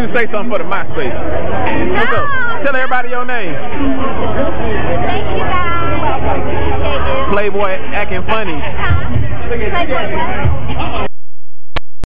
say something for the MySpace. What's up? Tell everybody your name. Thank you guys. Playboy acting funny. Playboy what?